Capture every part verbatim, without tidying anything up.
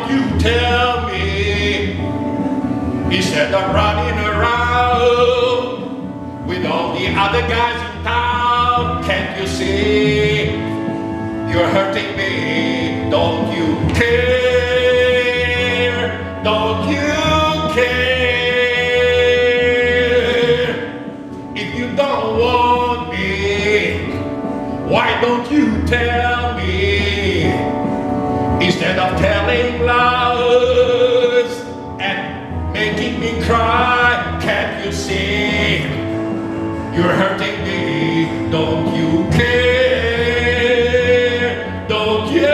don't you tell me, instead of running around with all the other guys in town, can't you see you're hurting me? Don't you care? Don't you care? If you don't want me, why don't you tell me? Instead of telling lies and making me cry, can't you see you're hurting me? Don't you care? Don't you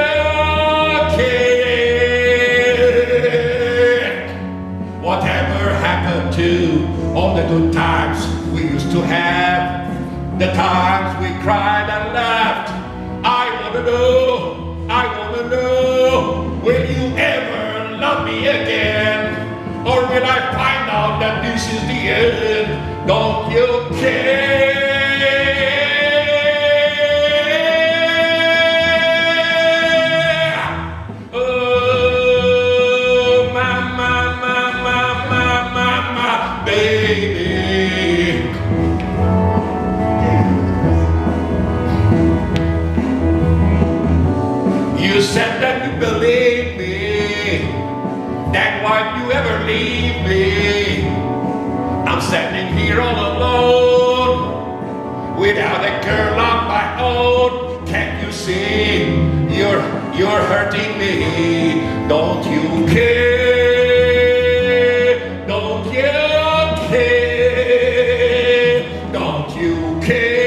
care? Whatever happened to all the good times we used to have? The times we cried and laughed. I wanna know, I wanna know, will you ever love me again? Or will I find out that this is the end? Don't you care? Oh, my, my, my, my, my, my, my baby. You said that you believe me, that why'd you ever leave me? I'm standing here all alone, without a girl of my own. Can't you see, you're, you're hurting me? Don't you care? Don't you care? Don't you care?